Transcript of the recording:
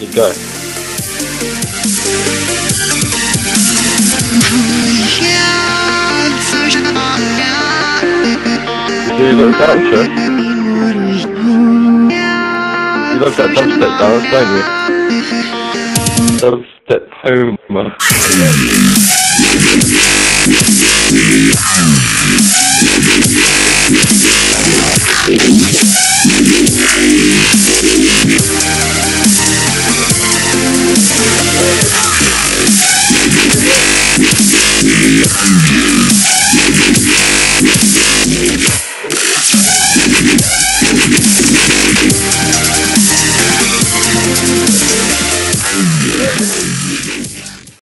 You go. You look at that, you love that dubstep dance, don't you? Dubstep Homer.